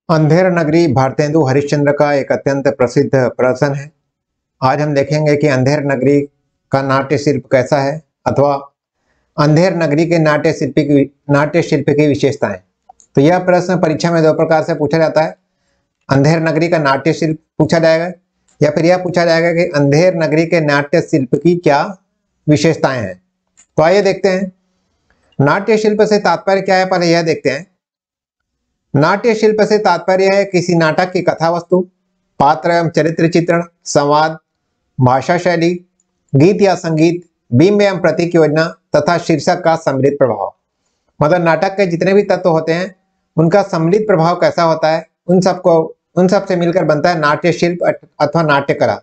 अंधेर नगरी भारतेंदु हरिश्चंद्र का एक अत्यंत प्रसिद्ध प्रदर्शन है। आज हम देखेंगे कि अंधेर नगरी का नाट्य शिल्प कैसा है अथवा अंधेर नगरी के नाट्य शिल्प की विशेषताएं। तो यह प्रश्न परीक्षा में दो प्रकार से पूछा जाता है। अंधेर नगरी का नाट्य शिल्प पूछा जाएगा या फिर यह पूछा जाएगा कि अंधेर नगरी के नाट्य शिल्प की क्या विशेषताएं हैं। तो आइए देखते हैं नाट्य शिल्प से तात्पर्य क्या है। पहले यह देखते हैं, नाट्य शिल्प से तात्पर्य है किसी नाटक की कथा वस्तु, पात्र एवं चरित्र चित्रण, संवाद, भाषा शैली, गीत या संगीत, बिंब एवं प्रतीक योजना तथा शीर्षक का सम्मिलित प्रभाव। मतलब नाटक के जितने भी तत्व होते हैं उनका सम्मिलित प्रभाव कैसा होता है, उन सब से मिलकर बनता है नाट्य शिल्प अथवा नाट्य कला।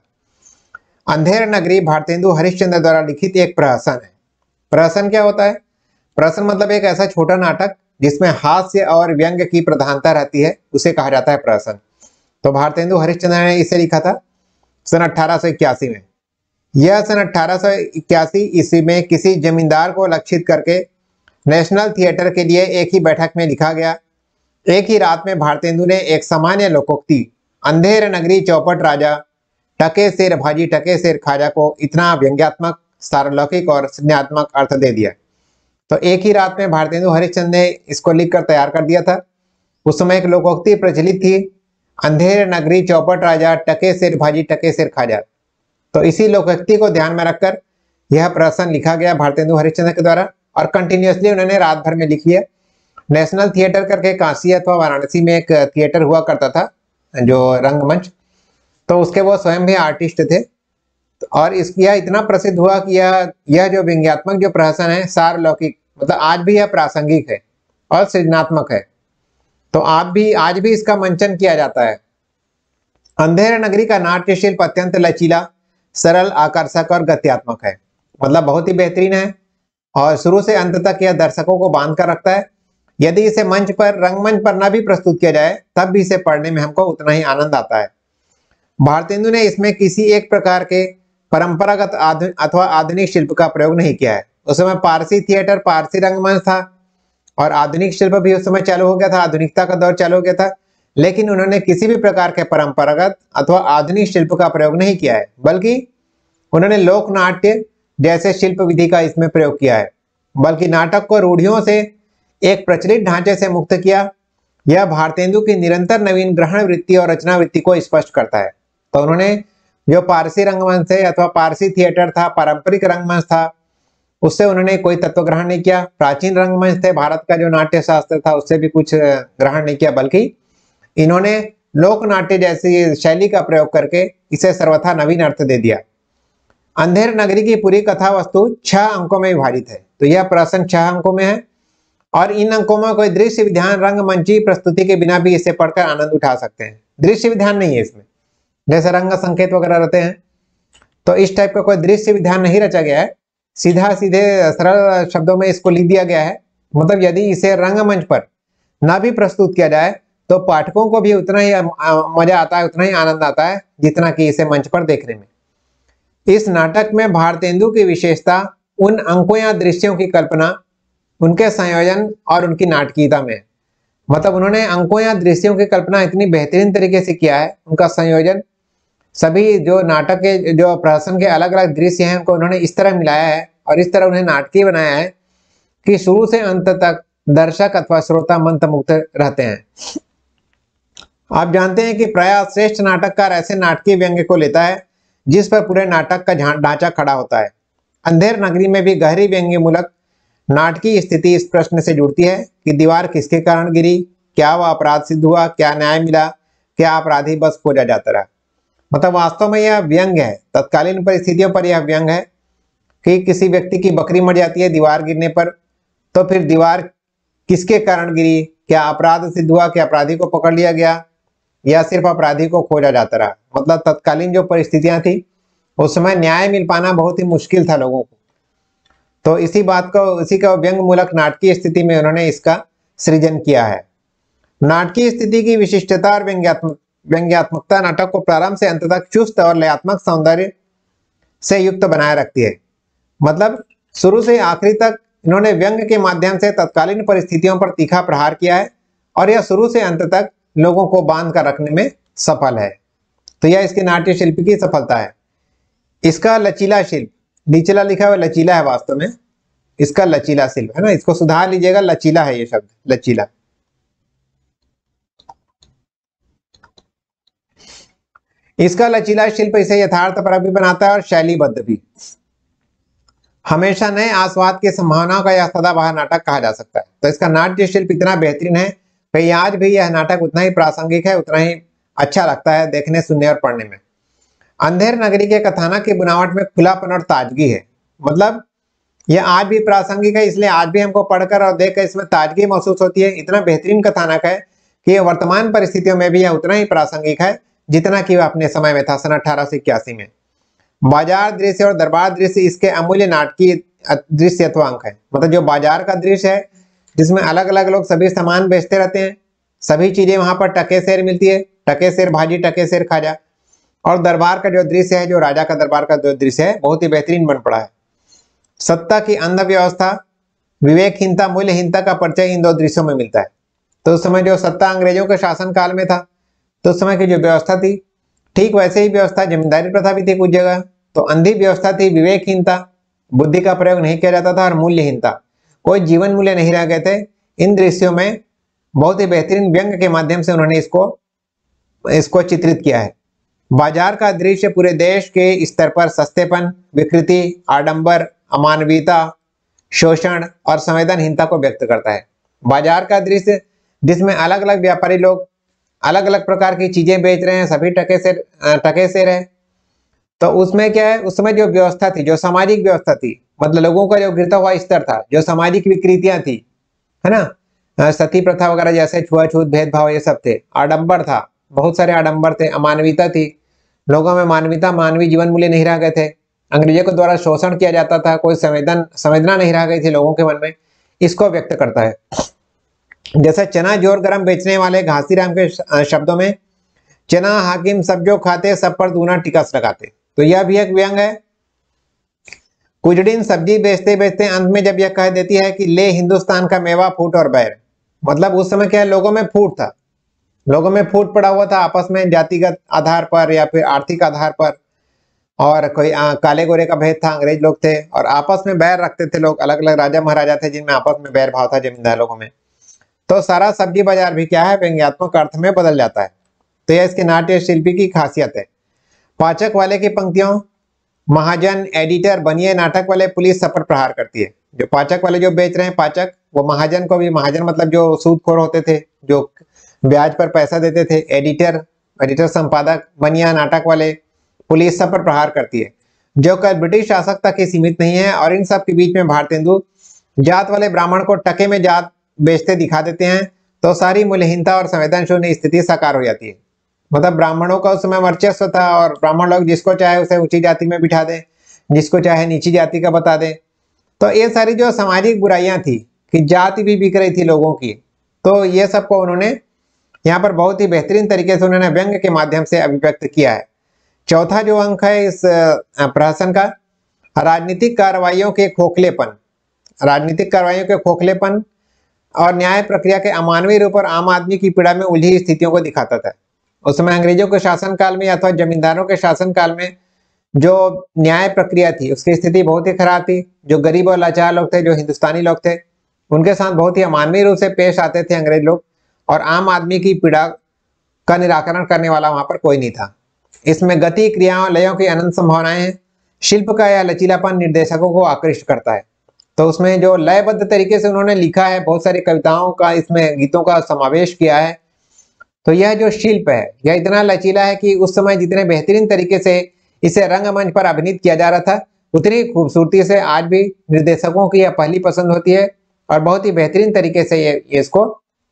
अंधेर नगरी भारतेंदु हरिश्चंद्र द्वारा लिखित एक प्रहसन है। प्रहसन क्या होता है? प्रहसन मतलब एक ऐसा छोटा नाटक जिसमें हास्य और व्यंग की प्रधानता रहती है, उसे कहा जाता है प्रहसन। तो भारतेंदु हरिश्चंद्र ने इसे लिखा था सन 1881 में। यह सन 1881 ईस्वी में किसी जमींदार को लक्षित करके नेशनल थिएटर के लिए एक ही बैठक में लिखा गया। एक ही रात में भारतेंदु ने एक सामान्य लोकोक्ति अंधेर नगरी चौपट राजा टके शेर भाजी टके शेर खाजा को इतना व्यंग्यात्मक, सारलौकिक और संज्ञात्मक अर्थ दे दिया। तो एक ही रात में भारतेंदु हरिश्चंद्र ने इसको लिखकर तैयार कर दिया था। उस समय एक लोकोक्ति प्रचलित थी, अंधेर नगरी चौपट राजा टके शेर भाजी टके शेर खाजा। तो इसी लोकोक्ति को ध्यान में रखकर यह प्रहसन लिखा गया भारतेंदु हरिश्चंद्र के द्वारा और कंटिन्यूअसली उन्होंने रात भर में लिख लिया। नेशनल थिएटर करके काशी अथवा वाराणसी में एक थिएटर हुआ करता था जो रंगमंच, तो उसके वो स्वयं भी आर्टिस्ट थे। और यह इतना प्रसिद्ध हुआ कि यह जो व्यंग्यात्मक जो प्रहसन है सारलौकिक, मतलब आज भी यह प्रासंगिक है और सृजनात्मक है। तो आज भी इसका मंचन किया जाता है। अंधेर नगरी का नाट्य शिल्प अत्यंत लचीला, सरल, आकर्षक और गत्यात्मक है। मतलब बहुत ही बेहतरीन है और शुरू से अंत तक यह दर्शकों को बांध कर रखता है। यदि इसे मंच पर, रंगमंच पर ना भी प्रस्तुत किया जाए तब भी इसे पढ़ने में हमको उतना ही आनंद आता है। भारतेंदु ने इसमें किसी एक प्रकार के परंपरागत अथवा आधुनिक शिल्प का प्रयोग नहीं किया है। उस समय पारसी थिएटर, पारसी रंगमंच था और आधुनिक शिल्प भी उस समय चालू हो गया था, आधुनिकता का दौर चालू हो गया था। लेकिन उन्होंने किसी भी प्रकार के परंपरागत अथवा आधुनिक शिल्प का प्रयोग नहीं किया है, बल्कि उन्होंने लोक नाट्य जैसे शिल्प विधि का इसमें प्रयोग किया है। बल्कि नाटक को रूढ़ियों से एक प्रचलित ढांचे से मुक्त किया। यह भारतेंदु की निरंतर नवीन ग्रहण वृत्ति और रचना वृत्ति को स्पष्ट करता है। तो उन्होंने जो पारसी रंगमंच है अथवा पारसी थिएटर था, पारंपरिक रंगमंच था, उससे उन्होंने कोई तत्व ग्रहण नहीं किया। प्राचीन रंगमंच थे, भारत का जो नाट्य शास्त्र था उससे भी कुछ ग्रहण नहीं किया, बल्कि इन्होंने लोक नाट्य जैसी शैली का प्रयोग करके इसे सर्वथा नवीन अर्थ दे दिया। अंधेर नगरी की पूरी कथा वस्तु 6 अंकों में विभाजित है। तो यह प्रश्न 6 अंकों में है और इन अंकों में कोई दृश्य विधान, रंगमंची प्रस्तुति के बिना भी इसे पढ़कर आनंद उठा सकते हैं। दृश्य विधान नहीं है इसमें, जैसे रंग संकेत वगैरह रहते हैं, तो इस टाइप का कोई दृश्य विधान नहीं रचा गया है। सीधे सरल शब्दों में इसको लिख दिया गया है। मतलब यदि इसे रंगमंच पर ना भी प्रस्तुत किया जाए तो पाठकों को भी उतना ही मजा आता है, उतना ही आनंद आता है जितना कि इसे मंच पर देखने में। इस नाटक में भारतेंदु की विशेषता उन अंकों या दृश्यों की कल्पना, उनके संयोजन और उनकी नाटकीयता में। मतलब उन्होंने अंकों या दृश्यों की कल्पना इतनी बेहतरीन तरीके से किया है, उनका संयोजन, सभी जो नाटक के जो प्रहसन के अलग अलग दृश्य हैं उनको उन्होंने इस तरह मिलाया है और इस तरह उन्हें नाटकीय बनाया है कि शुरू से अंत तक दर्शक अथवा श्रोता मंत्रमुग्ध रहते हैं। आप जानते हैं कि प्रायः श्रेष्ठ नाटककार ऐसे नाटकीय व्यंग्य को लेता है जिस पर पूरे नाटक का ढांचा खड़ा होता है। अंधेर नगरी में भी गहरी व्यंग्य मूलक नाटकीय स्थिति इस प्रश्न से जुड़ती है कि दीवार किसके कारण गिरी, क्या वह अपराध सिद्ध हुआ, क्या न्याय मिला, क्या अपराधी बस खोजा जाता रहा। मतलब वास्तव में यह व्यंग्य है, तत्कालीन परिस्थितियों पर यह व्यंग्य है कि किसी व्यक्ति की बकरी मर जाती है दीवार गिरने पर, तो फिर दीवार किसके कारण गिरी, क्या अपराध सिद्ध हुआ, क्या अपराधी को पकड़ लिया गया या सिर्फ अपराधी को खोजा जाता रहा। मतलब तत्कालीन जो परिस्थितियां थी उस समय न्याय मिल पाना बहुत ही मुश्किल था लोगों को। तो इसी का व्यंग मूलक नाटकीय स्थिति में उन्होंने इसका सृजन किया है। नाटकीय स्थिति की विशिष्टता और व्यंग्यात्मकता नाटक को प्रारंभ से अंत तक चुस्त और लयात्मक सौंदर्य से युक्त बनाए रखती है। मतलब शुरू से आखिरी तक इन्होंने व्यंग के माध्यम से तत्कालीन परिस्थितियों पर तीखा प्रहार किया है और यह शुरू से अंत तक लोगों को बांध कर रखने में सफल है। तो यह इसके नाट्य शिल्प की सफलता है। इसका लचीला शिल्प, निचला लिखा हुआ लचीला है, वास्तव में इसका लचीला शिल्प है ना, इसको सुधार लीजिएगा, लचीला है ये शब्द, लचीला। इसका लचीला शिल्प इसे यथार्थपरक भी बनाता है और शैलीबद्ध भी। हमेशा नए आस्वाद की संभावनाओं का यह सदाबहार नाटक कहा जा सकता है। तो इसका नाट्य शिल्प इतना बेहतरीन है कि आज भी यह नाटक उतना ही प्रासंगिक है, उतना ही अच्छा लगता है देखने, सुनने और पढ़ने में। अंधेर नगरी के कथानक की बनावट में खुलापन और ताजगी है, मतलब यह आज भी प्रासंगिक है, इसलिए आज भी हमको पढ़कर और देखकर इसमें ताजगी महसूस होती है। इतना बेहतरीन कथानक है कि यह वर्तमान परिस्थितियों में भी यह उतना ही प्रासंगिक है जितना कि वह अपने समय में था, सन 1881 में। बाजार दृश्य और दरबार दृश्य इसके अमूल्य नाटकीय दृश्यत्व अंक है। मतलब जो बाजार का दृश्य है, जिसमें अलग अलग लोग सभी सामान बेचते रहते हैं, सभी चीजें वहां पर टके सेर मिलती है, टके सेर भाजी, टके सेर खाजा। और दरबार का जो दृश्य है, जो राजा का दरबार का जो दृश्य है, बहुत ही बेहतरीन बन पड़ा है। सत्ता की अंध व्यवस्था, विवेकहीनता, मूल्यहीनता का परिचय इन दो दृश्यों में मिलता है। तो उस समय जो सत्ता अंग्रेजों के शासन काल में था, तो उस समय की जो व्यवस्था थी, ठीक वैसे ही व्यवस्था, जमींदारी प्रथा भी थी कुछ जगह। तो अंधी व्यवस्था थी, विवेकहीनता, बुद्धि का प्रयोग नहीं किया जाता था, और मूल्यहीनता, कोई जीवन मूल्य नहीं रह गए थे। इन दृश्यों में बहुत ही बेहतरीन व्यंग के माध्यम से उन्होंने इसको चित्रित किया है। बाजार का दृश्य पूरे देश के स्तर पर सस्तेपन, विकृति, आडंबर, अमानवीयता, शोषण और संवेदनहीनता को व्यक्त करता है। बाजार का दृश्य जिसमें अलग अलग व्यापारी लोग अलग अलग प्रकार की चीजें बेच रहे हैं, सभी टके से रहे। तो उसमें क्या है, उस समय जो व्यवस्था थी, जो सामाजिक व्यवस्था थी, मतलब लोगों का जो गिरता हुआ स्तर था, जो सामाजिक विकृतियां थी, है ना, सती प्रथा वगैरह जैसे छुआछूत, भेदभाव, ये सब थे। आडंबर था, बहुत सारे आडंबर थे। अमानवीयता थी, लोगों में मानवीयता, मानवीय जीवन मूल्य नहीं रह गए थे। अंग्रेजों के द्वारा शोषण किया जाता था, कोई संवेदना नहीं रह गई थी लोगों के मन में, इसको व्यक्त करता है। जैसे चना जोर गरम बेचने वाले घासीराम के शब्दों में, चना हाकिम सब जो खाते, सब पर दूना टिकस लगाते। तो यह भी एक व्यंग है। कुछ दिन सब्जी बेचते बेचते अंत में जब यह कह देती है कि ले हिंदुस्तान का मेवा, फूट और बैर, मतलब उस समय क्या है, लोगों में फूट था, लोगों में फूट पड़ा हुआ था आपस में, जातिगत आधार पर या फिर आर्थिक आधार पर, और कोई काले गोरे का भेद था, अंग्रेज लोग थे, और आपस में बैर रखते थे लोग, अलग अलग राजा महाराजा थे जिनमें आपस में बैर भाव था जमींदार लोगों में। तो सारा सब्जी बाजार भी क्या है, व्यंग्यात्मक अर्थ में बदल जाता है। तो यह इसके नाट्य शिल्पी की खासियत है। पाचक वाले की पंक्तियों, महाजन, एडिटर, बनिए, नाटक वाले, पुलिस सब पर प्रहार करती है। जो पाचक वाले जो बेच रहे हैं पाचक, वो महाजन को भी, महाजन मतलब जो सूदखोर होते थे, जो ब्याज पर पैसा देते थे, एडिटर संपादक, बनिया, नाटक वाले, पुलिस सब पर प्रहार करती है, जो कल ब्रिटिश शासक तक ही सीमित नहीं है। और इन सब के बीच में भारतेंदु जात वाले ब्राह्मण को टके में जात बेचते दिखा देते हैं। तो सारी मूल्यहीनता और संवेदन शून्य स्थिति साकार हो जाती है। मतलब ब्राह्मणों का उस समय वर्चस्व था, और ब्राह्मण लोग जिसको चाहे उसे ऊंची जाति में बिठा दें, जिसको चाहे नीची जाति का बता दें। तो ये सारी जो सामाजिक बुराइयां थी, कि जाति भी बिक रही थी लोगों की, तो ये सबको उन्होंने यहाँ पर बहुत ही बेहतरीन तरीके से उन्होंने व्यंग के माध्यम से अभिव्यक्त किया है। चौथा जो अंक है इस प्रहसन का, राजनीतिक कार्रवाइयों के खोखलेपन, राजनीतिक कार्रवाइयों के खोखलेपन और न्याय प्रक्रिया के अमानवीय रूप और आम आदमी की पीड़ा में उलझी स्थितियों को दिखाता था। उस समय अंग्रेजों के शासन काल में अथवा जमींदारों के शासन काल में जो न्याय प्रक्रिया थी, उसकी स्थिति बहुत ही खराब थी। जो गरीब और लाचार लोग थे, जो हिंदुस्तानी लोग थे, उनके साथ बहुत ही अमानवीय रूप से पेश आते थे अंग्रेज लोग, और आम आदमी की पीड़ा का निराकरण करने वाला वहां पर कोई नहीं था। इसमें गति, क्रियाओं, लयों की अनंत संभावनाएं हैं। शिल्प का यह लचीलापन निर्देशकों को आकृष्ट करता है। तो उसमें जो लयबद्ध तरीके से उन्होंने लिखा है, बहुत सारी कविताओं का, इसमें गीतों का समावेश किया है। तो यह जो शिल्प है, यह इतना लचीला है कि उस समय जितने बेहतरीन तरीके से इसे रंगमंच पर अभिनीत किया जा रहा था, उतनी खूबसूरती से आज भी निर्देशकों की यह पहली पसंद होती है, और बहुत ही बेहतरीन तरीके से ये इसको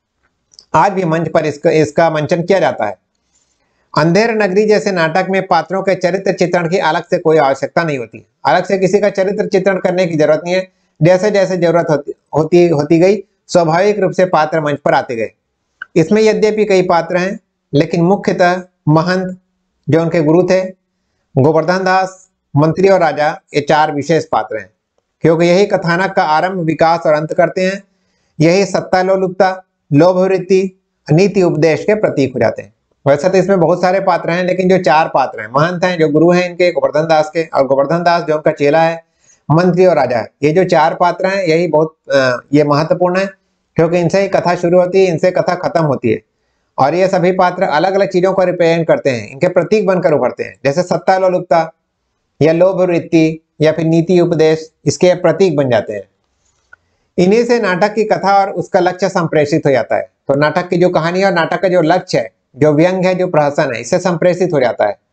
आज भी मंच पर इसका मंचन किया जाता है। अंधेर नगरी जैसे नाटक में पात्रों के चरित्र चित्रण की अलग से कोई आवश्यकता नहीं होती, अलग से किसी का चरित्र चित्रण करने की जरूरत नहीं है। जैसे जैसे जरूरत होती गई, स्वाभाविक रूप से पात्र मंच पर आते गए। इसमें यद्यपि कई पात्र हैं, लेकिन मुख्यतः महंत जो उनके गुरु थे, गोवर्धन दास, मंत्री और राजा, ये चार विशेष पात्र हैं, क्योंकि यही कथानक का आरंभ, विकास और अंत करते हैं। यही सत्ता लोलुपता, लोभ वृत्ति नीति उपदेश के प्रतीक हो जाते हैं। वैसे तो इसमें बहुत सारे पात्र हैं, लेकिन जो 4 पात्र हैं, महंत हैं जो गुरु हैं इनके गोवर्धन दास के, और गोवर्धन दास जो उनका चेला है, मंत्री और राजा है, ये जो 4 पात्र हैं यही बहुत ये महत्वपूर्ण है, क्योंकि इनसे ही कथा शुरू होती है, इनसे कथा खत्म होती है। और ये सभी पात्र अलग अलग चीजों को रिप्रेजेंट करते हैं, इनके प्रतीक बनकर उभरते हैं। जैसे सत्ता लोलुपता या लोभ वृत्ति या फिर नीति उपदेश, इसके प्रतीक बन जाते हैं। इन्हीं से नाटक की कथा और उसका लक्ष्य संप्रेषित हो जाता है। तो नाटक की जो कहानी और नाटक का जो लक्ष्य है, जो व्यंग है, जो प्रहसन है, इससे संप्रेषित हो जाता है।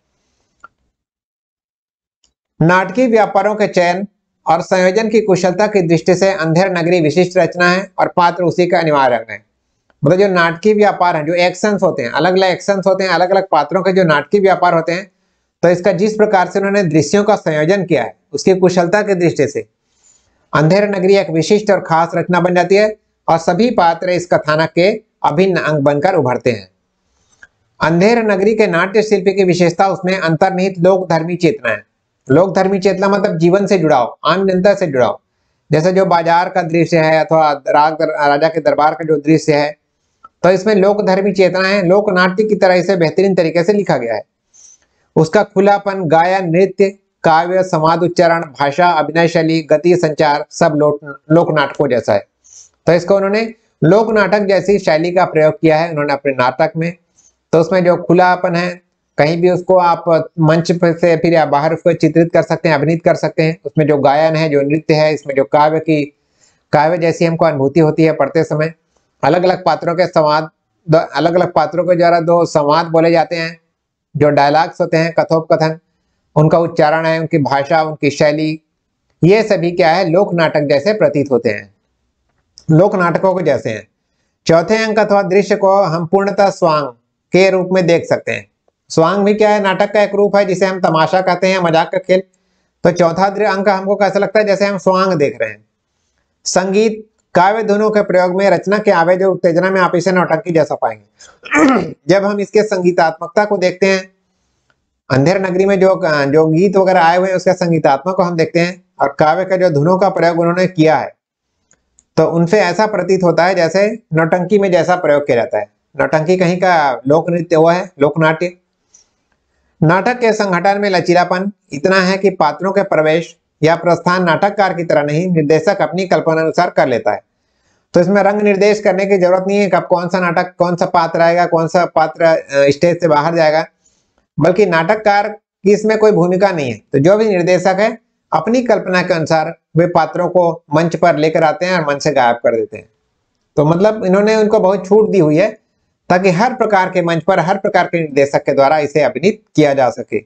नाटकीय व्यापारों के चयन और संयोजन की कुशलता की दृष्टि से अंधेर नगरी विशिष्ट रचना है और पात्र उसी का अनिवार्य अंग है। मतलब जो नाटकीय व्यापार है, जो एक्शंस होते हैं, अलग अलग एक्शंस होते हैं, अलग अलग पात्रों के जो नाटकीय व्यापार होते हैं, तो इसका जिस प्रकार से उन्होंने दृश्यों का संयोजन किया है, उसकी कुशलता की दृष्टि से अंधेर नगरी एक विशिष्ट और खास रचना बन जाती है और सभी पात्र इस कथानक के अभिन्न अंग बनकर उभरते हैं। अंधेर नगरी के नाट्य शिल्प की विशेषता उसमें अंतर्निहित लोक धर्मी चेतना है। लोक धर्मी चेतना मतलब जीवन से जुड़ाव, आम जनता से जुड़ाव। जैसे जो बाजार का दृश्य है अथवा राजा के दरबार का जो दृश्य है, तो इसमें लोक धर्मी चेतना है। लोक नाट्य की तरह इसे बेहतरीन तरीके से लिखा गया है। उसका खुलापन, गायन, नृत्य, काव्य, संवाद, उच्चारण, भाषा, अभिनय शैली, गति, संचार सब लोक नाटकों जैसा है। तो इसको उन्होंने लोक नाटक जैसी शैली का प्रयोग किया है उन्होंने अपने नाटक में। तो उसमें जो खुलापन है, कहीं भी उसको आप मंच पर से फिर या बाहर उसको चित्रित कर सकते हैं, अभिनीत कर सकते हैं। उसमें जो गायन है, जो नृत्य है, इसमें जो काव्य जैसी हमको अनुभूति होती है पढ़ते समय। अलग अलग पात्रों के संवाद, अलग अलग पात्रों के द्वारा 2 संवाद बोले जाते हैं, जो डायलॉग्स होते हैं, कथोपकथन, उनका उच्चारण है, उनकी भाषा, उनकी शैली, ये सभी क्या है, लोक नाटक जैसे प्रतीत होते हैं, लोक नाटकों के जैसे हैं। चौथे अंक अथवा दृश्य को हम पूर्णतः स्वांग के रूप में देख सकते हैं। स्वांग भी क्या है, नाटक का एक रूप है जिसे हम तमाशा कहते हैं, मजाक का खेल। तो चौथा अंक हमको कैसा लगता है, जैसे हम स्वांग देख रहे हैं। संगीत, काव्य धुनों के प्रयोग में रचना के आवेश और उत्तेजना में आप इसे नौटंकी जैसा पाएंगे। जब हम इसके संगीतात्मकता को देखते हैं, अंधेर नगरी में जो गीत वगैरह आए हुए हैं उसके संगीतात्मक को हम देखते हैं, और काव्य का जो धुनों का प्रयोग उन्होंने किया है, तो उनसे ऐसा प्रतीत होता है जैसे नौटंकी में जैसा प्रयोग किया जाता है। नौटंकी कहीं का लोक नृत्य हुआ है, लोकनाट्य। नाटक के संघटन में लचीलापन इतना है कि पात्रों के प्रवेश या प्रस्थान नाटककार की तरह नहीं, निर्देशक अपनी कल्पना अनुसार कर लेता है। तो इसमें रंग निर्देश करने की जरूरत नहीं है कि अब कौन सा नाटक, कौन सा पात्र आएगा, कौन सा पात्र स्टेज से बाहर जाएगा, बल्कि नाटककार की इसमें कोई भूमिका नहीं है। तो जो भी निर्देशक है अपनी कल्पना के अनुसार वे पात्रों को मंच पर लेकर आते हैं और मंच से गायब कर देते हैं। तो मतलब इन्होंने उनको बहुत छूट दी हुई है ताकि हर प्रकार के मंच पर, हर प्रकार के निर्देशक के द्वारा इसे अभिनीत किया जा सके।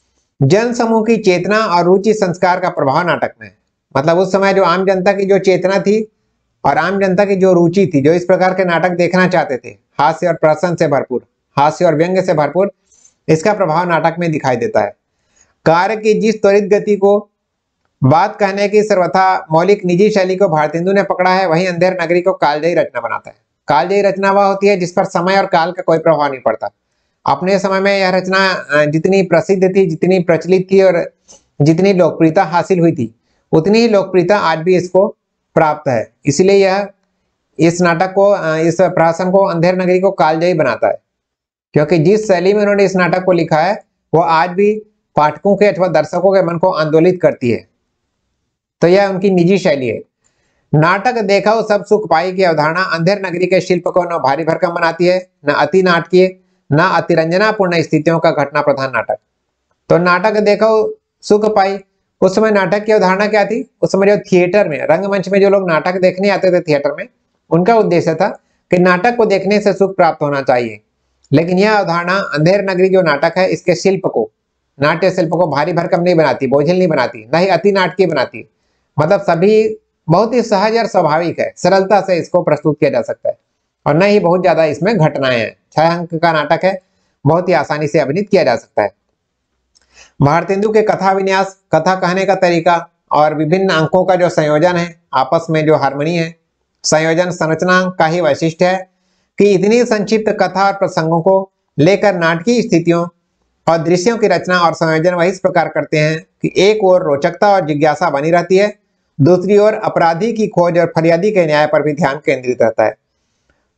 जन समूह की चेतना और रुचि संस्कार का प्रभाव नाटक में, मतलब उस समय जो आम जनता की जो चेतना थी और आम जनता की जो रुचि थी, जो इस प्रकार के नाटक देखना चाहते थे, हास्य और प्रहसन से भरपूर, हास्य और व्यंग्य से भरपूर, इसका प्रभाव नाटक में दिखाई देता है। कार्य की जिस त्वरित गति को, बात कहने की सर्वथा मौलिक निजी शैली को भारतेंदु ने पकड़ा है, वही अंधेर नगरी को कालजयी रचना बनाता है। कालजयी रचना वह होती है जिस पर समय और काल का कोई प्रभाव नहीं पड़ता। अपने समय में यह रचना जितनी प्रसिद्ध थी, जितनी प्रचलित थी और जितनी लोकप्रियता हासिल हुई थी, उतनी ही लोकप्रियता आज भी इसको प्राप्त है। इसलिए यह इस नाटक को, इस प्रहसन को, अंधेर नगरी को कालजयी बनाता है, क्योंकि जिस शैली में उन्होंने इस नाटक को लिखा है वो आज भी पाठकों के अथवा दर्शकों के मन को आंदोलित करती है। तो यह उनकी निजी शैली है। नाटक देखो सब सुख पाई की अवधारणा अंधेर नगरी के शिल्प को न भारी भरकम बनाती है, न अति नाटकीय, न अतिरंजनापूर्ण स्थितियों का घटना प्रधान नाटक। तो नाटक देखो सुख पाई, उस समय नाटक की अवधारणा क्या थी? उस समय जो थिएटर में, रंगमंच में जो लोग नाटक देखने आते थे थिएटर में, उनका उद्देश्य था कि नाटक को देखने से सुख प्राप्त होना चाहिए। लेकिन यह अवधारणा अंधेर नगरी जो नाटक है, इसके शिल्प को, नाट्य शिल्प को भारी भरकम नहीं बनाती, बोझिल नहीं बनाती, न ही अति नाटकीय बनाती। मतलब सभी बहुत ही सहज और स्वाभाविक है, सरलता से इसको प्रस्तुत किया जा सकता है, और न ही बहुत ज्यादा इसमें घटनाएं हैं। 6 अंक का नाटक है, बहुत ही आसानी से अभिनीत किया जा सकता है। भारतेंदु के कथा विन्यास, कथा कहने का तरीका और विभिन्न अंकों का जो संयोजन है, आपस में जो हार्मनी है, संयोजन संरचना का ही वैशिष्ट्य है कि इतनी संक्षिप्त कथा और प्रसंगों को लेकर नाटकीय स्थितियों और दृश्यों की रचना और संयोजन वही इस प्रकार करते हैं कि एक ओर रोचकता और जिज्ञासा बनी रहती है, दूसरी ओर अपराधी की खोज और फरियादी के न्याय पर भी ध्यान केंद्रित रहता है।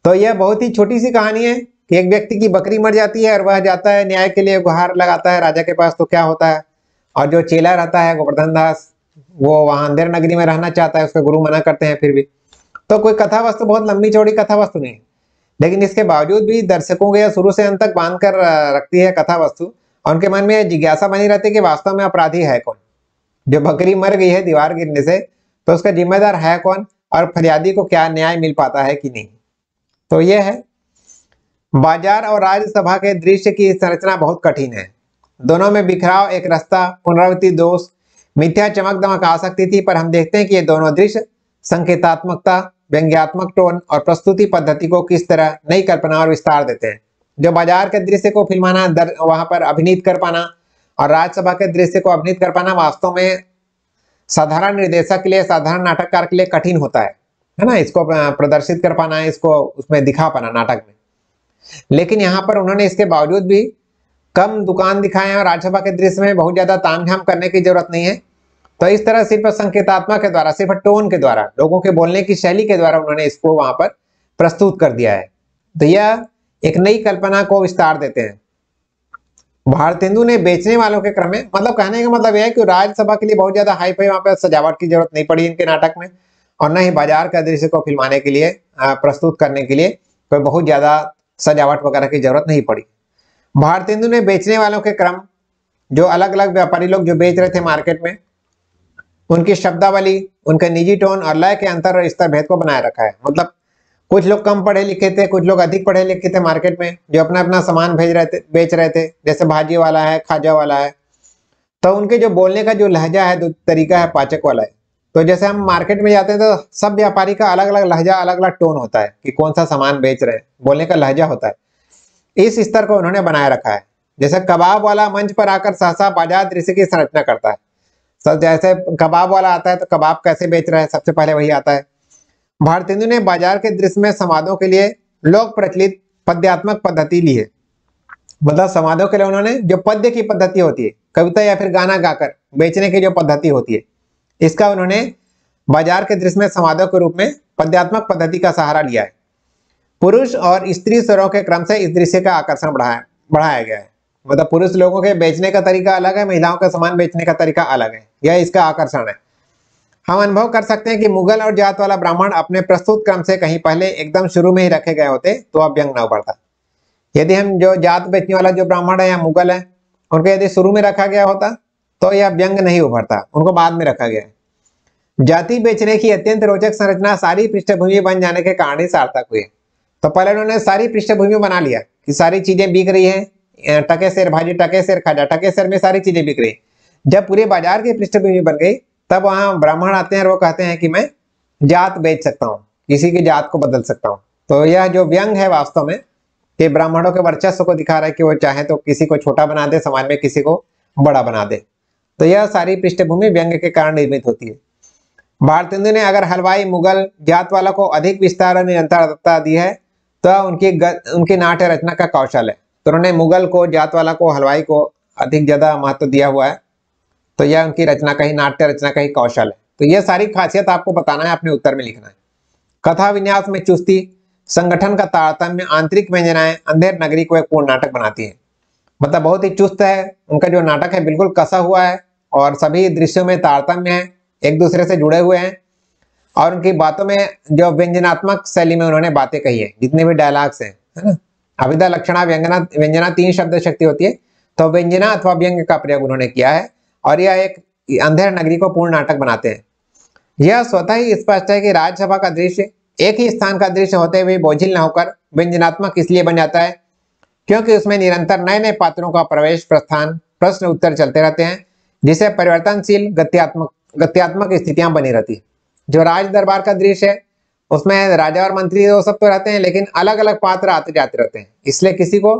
तो यह बहुत ही छोटी सी कहानी है कि एक व्यक्ति की बकरी मर जाती है और वह जाता है न्याय के लिए, गुहार लगाता है राजा के पास, तो क्या होता है, और जो चेला रहता है गोवर्धन दास, वो वहां अंधेर नगरी में रहना चाहता है, उसके गुरु मना करते हैं फिर भी। तो कोई कथा वस्तु, बहुत लंबी चौड़ी कथा वस्तु नहीं, लेकिन इसके बावजूद भी दर्शकों को यह शुरू से अंत तक बांध कर रखती है कथा वस्तु, और उनके मन में जिज्ञासा बनी रहती है कि वास्तव में अपराधी है कौन। जो बकरी मर गई है दीवार गिरने से, तो उसका जिम्मेदार है कौन, और फरियादी को क्या न्याय मिल पाता है कि नहीं। तो यह है। बाजार और राज्यसभा के दृश्य की संरचना बहुत कठिन है। दोनों में बिखराव, एक रास्ता, पुनरावृत्ति दोष, मिथ्या चमक दमक आ सकती थी, पर हम देखते हैं कि ये दोनों दृश्य संकेतात्मकता, व्यंग्यात्मक टोन और प्रस्तुति पद्धति को किस तरह नई कल्पना और विस्तार देते हैं। जो बाजार के दृश्य को फिल्माना, वहां पर अभिनीत कर पाना, और राज्यसभा के दृश्य को अभिनीत कर पाना वास्तव में साधारण निर्देशक के लिए, साधारण नाटककार के लिए कठिन होता है ना। इसको प्रदर्शित कर पाना, इसको उसमें दिखा पाना नाटक में। लेकिन यहाँ पर उन्होंने इसके बावजूद भी कम दुकान दिखाए हैं, और राज्यसभा के दृश्य में बहुत ज्यादा तामझाम करने की जरूरत नहीं है। तो इस तरह सिर्फ संकेतात्मक के द्वारा, सिर्फ टोन के द्वारा, लोगों के बोलने की शैली के द्वारा उन्होंने इसको वहां पर प्रस्तुत कर दिया है। तो यह एक नई कल्पना को विस्तार देते हैं। भारतेंदु ने बेचने वालों के क्रम में, मतलब कहने का मतलब यह है कि राज्यसभा के लिए बहुत ज्यादा हाई फाई वहां पर सजावट की जरूरत नहीं पड़ी इनके नाटक में, और न ही बाजार का दृश्य को फिल्माने के लिए, प्रस्तुत करने के लिए कोई बहुत ज्यादा सजावट वगैरह की जरूरत नहीं पड़ी। भारतेंदु ने बेचने वालों के क्रम, जो अलग अलग व्यापारी लोग जो बेच रहे थे मार्केट में, उनकी शब्दावली, उनके निजी टोन और लय के अंतर और स्तर भेद को बनाए रखा है। मतलब कुछ लोग कम पढ़े लिखे थे, कुछ लोग अधिक पढ़े लिखे थे मार्केट में, जो अपना अपना सामान बेच रहे थे, जैसे भाजी वाला है, खाजा वाला है। तो उनके जो बोलने का जो लहजा है, जो तरीका है, पाचक वाला है। तो जैसे हम मार्केट में जाते हैं तो सब व्यापारी का अलग अलग लहजा, अलग अलग टोन होता है कि कौन सा सामान बेच रहे हैं, बोलने का लहजा होता है। इस स्तर को उन्होंने बनाए रखा है। जैसे कबाब वाला मंच पर आकर सहसा बाजार दृश्य की संरचना करता है। सब जैसे कबाब वाला आता है तो कबाब कैसे बेच रहा है, सबसे पहले वही आता है। भारतेंदु ने बाजार के दृश्य में संवादों के लिए लोक प्रचलित पद्यात्मक पद्धति ली है। मतलब संवादों के लिए उन्होंने जो पद्य की पद्धति होती है, कविता या फिर गाना गाकर बेचने की जो पद्धति होती है, इसका उन्होंने बाजार के दृश्य में संवादों के रूप में पद्यात्मक पद्धति का सहारा लिया है। पुरुष और स्त्री स्वरों के क्रम से इस दृश्य का आकर्षण बढ़ाया गया है। मतलब पुरुष लोगों के बेचने का तरीका अलग है, महिलाओं का सामान बेचने का तरीका अलग है, यह इसका आकर्षण है। हम अनुभव कर सकते हैं कि मुगल और जात वाला ब्राह्मण अपने प्रस्तुत क्रम से कहीं पहले एकदम शुरू में ही रखे गए होते तो अब व्यंग न उभरता। यदि हम जो जात बेचने वाला जो ब्राह्मण है या मुगल है, उनको यदि शुरू में रखा गया होता तो यह व्यंग नहीं उभरता, उनको बाद में रखा गया है। जाति बेचने की अत्यंत रोचक संरचना सारी पृष्ठभूमि बन जाने के कारण ही सार्थक हुई। तो पहले उन्होंने सारी पृष्ठभूमि बना लिया कि सारी चीजें बिक रही है, टके सेर भाजी, टके सेर खाजा, टके सेर में सारी चीजें बिक रही। जब पूरे बाजार की पृष्ठभूमि बन गई, तब वहां ब्राह्मण आते हैं और वो कहते हैं कि मैं जात बेच सकता हूँ, किसी की जात को बदल सकता हूँ। तो यह जो व्यंग है वास्तव में कि ब्राह्मणों के वर्चस्व को दिखा रहा है कि वो चाहे तो किसी को छोटा बना दे, समाज में किसी को बड़ा बना दे। तो यह सारी पृष्ठभूमि व्यंग के कारण निर्मित होती है। भारतेंदु ने अगर हलवाई मुगल जात वाला को अधिक विस्तार और निरंतरता दी है तो उनकी नाट्य रचना का कौशल है। तो उन्होंने मुगल को, जात वाला को, हलवाई को अधिक ज्यादा महत्व दिया हुआ है। तो यह उनकी रचना का ही, नाट्य रचना का ही कौशल है। तो यह सारी खासियत आपको बताना है, अपने उत्तर में लिखना है। कथा विन्यास में चुस्ती, संगठन का तारतम्य, आंतरिक व्यंजनाएं अंधेर नगरी को एक पूर्ण नाटक बनाती है। मतलब बहुत ही चुस्त है उनका जो नाटक है, बिल्कुल कसा हुआ है और सभी दृश्यों में तारतम्य है, एक दूसरे से जुड़े हुए हैं। और उनकी बातों में जो व्यंजनात्मक शैली में उन्होंने बातें कही है, जितने भी डायलॉग्स हैं, है ना, अभिधा, लक्षणा, व्यंजना 3 शब्द शक्ति होती है। तो व्यंजना अथवा व्यंग का प्रयोग उन्होंने किया है और यह एक अंधेर नगरी को पूर्ण नाटक बनाते हैं। यह स्वतः ही स्पष्ट है कि राज्यसभा का दृश्य एक ही स्थान का दृश्य होते हुए बोझिल न होकर व्यंजनात्मक इसलिए बन जाता है क्योंकि उसमें निरंतर नए नए पात्रों का प्रवेश, प्रस्थान, प्रश्न उत्तर चलते रहते हैं, जिससे परिवर्तनशील गत्यात्मक स्थितियां बनी रहती है। जो राज दरबार का दृश्य है उसमें राजा और मंत्री वो सब तो रहते हैं, लेकिन अलग अलग पात्र आते जाते रहते हैं, इसलिए किसी को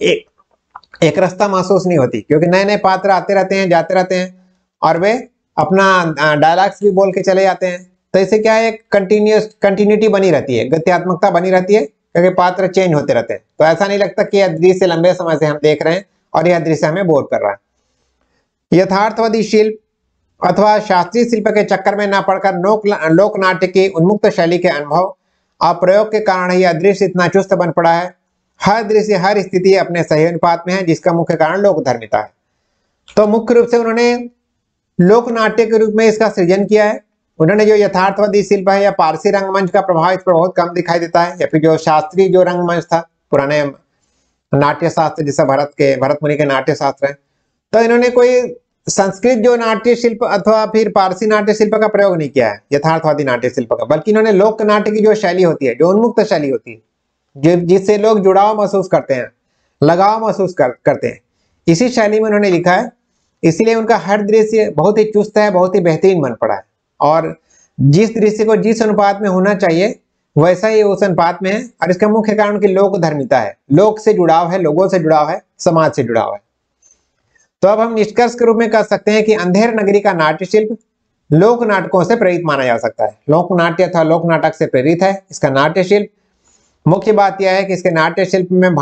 एक रास्ता महसूस नहीं होती, क्योंकि नए नए पात्र आते रहते हैं, जाते रहते हैं और वे अपना डायलॉग्स भी बोल के चले जाते हैं। तो इससे क्या है, एक कंटिन्यूटी बनी रहती है, गत्यात्मकता बनी रहती है, क्योंकि पात्र चेंज होते रहते हैं। तो ऐसा नहीं लगता कि यह दृश्य लंबे समय से हम देख रहे हैं और यह दृश्य हमें बोर कर रहा है। यथार्थवादी शिल्प अथवा शास्त्रीय शिल्प के चक्कर में न पड़कर लोक नाट्य की उन्मुक्त शैली के अनुभव और प्रयोग के कारण ही यह दृश्य इतना चुस्त बन पड़ा है। हर दृश्य हर स्थिति अपने सही अनुपात में है, जिसका मुख्य कारण लोकधर्मिता है। तो मुख्य रूप से उन्होंने लोक नाट्य के रूप में इसका सृजन किया है। उन्होंने जो यथार्थवादी शिल्प है या पारसी रंगमंच का प्रभाव इस पर बहुत कम दिखाई देता है, या फिर जो शास्त्रीय जो रंगमंच था पुराने नाट्य शास्त्र जैसे भरत मुनि के नाट्य शास्त्र है, तो इन्होंने कोई संस्कृत जो नाट्य शिल्प अथवा फिर पारसी नाट्य शिल्प का प्रयोग नहीं किया है, यथार्थवादी नाट्य शिल्प का, बल्कि इन्होंने लोक नाट्य की जो शैली होती है, जो उन्मुक्त शैली होती है, जिससे लोग जुड़ाव महसूस करते हैं, लगाव महसूस करते हैं, इसी शैली में उन्होंने लिखा है। इसलिए उनका हर दृश्य बहुत ही चुस्त है, बहुत ही बेहतरीन बन पड़ा है, और जिस दृश्य को जिस अनुपात में होना चाहिए वैसा ही उस अनुपात में है। और इसका मुख्य कारण की लोक धर्मिता है, लोक से जुड़ाव है, लोगों से जुड़ाव है, समाज से जुड़ाव है। तो अब हम निष्कर्ष के रूप में कह सकते हैं कि अंधेर नगरी का नाट्य शिल्प लोक नाटकों से प्रेरित माना जा सकता है। लोक नाट्य अथवा लोक नाटक से प्रेरित है इसका नाट्य शिल्प। मुख्य बात यह है कि इसके नाट्य शिल्प में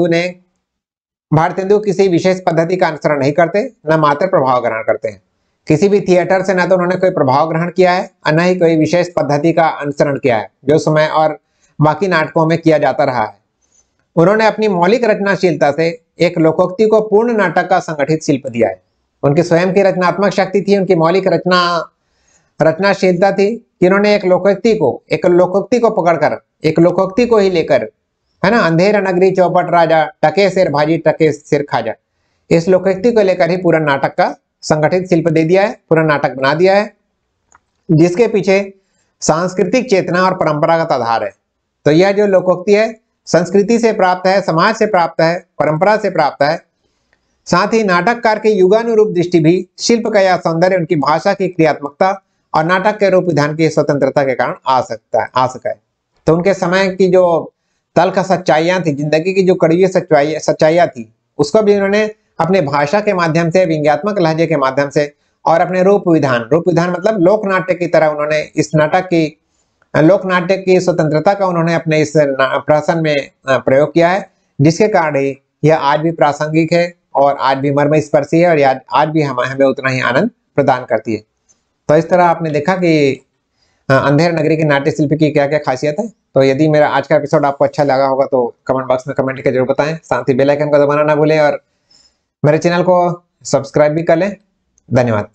भारतेंदु किसी विशेष पद्धति का अनुसरण नहीं करते, न मात्र प्रभाव ग्रहण करते हैं। किसी भी थिएटर से न तो उन्होंने कोई प्रभाव ग्रहण किया है और न ही कोई विशेष पद्धति का अनुसरण किया है जो समय और बाकी नाटकों में किया जाता रहा है। उन्होंने अपनी मौलिक रचनाशीलता से एक लोकोक्ति को पूर्ण नाटक का संगठित शिल्प दिया है। उनकी स्वयं की रचनात्मक शक्ति थी, उनकी मौलिक रचनाशीलता थी कि उन्होंने एक लोकोक्ति को पकड़कर, एक लोकोक्ति को ही लेकर, है ना, अंधेर नगरी चौपट राजा, टके सिर भाजी टके सिर खाजा, इस लोकोक्ति को लेकर ही पूरा नाटक का संगठित शिल्प दे दिया है, पूरा नाटक बना दिया है, जिसके पीछे सांस्कृतिक चेतना और परंपरागत आधार है। तो यह जो लोकोक्ति है संस्कृति से प्राप्त है, समाज से प्राप्त है, परंपरा से प्राप्त है। साथ ही नाटककार के युगानुरूप दृष्टि भी शिल्प का यह सौंदर्य उनकी भाषा की क्रियात्मकता और नाटक के रूप विधान की स्वतंत्रता के कारण आ सका है। तो उनके समय की जो तल्ख सच्चाइयां थी, जिंदगी की जो कड़वी सच्चाइयां थी, उसको भी उन्होंने अपने भाषा के माध्यम से, व्यंग्यात्मक लहजे के माध्यम से और अपने रूप विधान मतलब लोक नाट्य की तरह उन्होंने इस नाटक की, लोक नाट्य की स्वतंत्रता का उन्होंने अपने इस प्रहसन में प्रयोग किया है, जिसके कारण ही यह आज भी प्रासंगिक है और आज भी मर्मस्पर्शी है और आज भी हमें उतना ही आनंद प्रदान करती है। तो इस तरह आपने देखा कि अंधेर नगरी के नाट्य शिल्प की क्या क्या खासियत है। तो यदि मेरा आज का एपिसोड आपको अच्छा लगा होगा तो कमेंट बॉक्स में कमेंट करके जरूर बताएं। साथ ही बेल आइकन को दबाना ना भूलें और मेरे चैनल को सब्सक्राइब भी कर लें। धन्यवाद।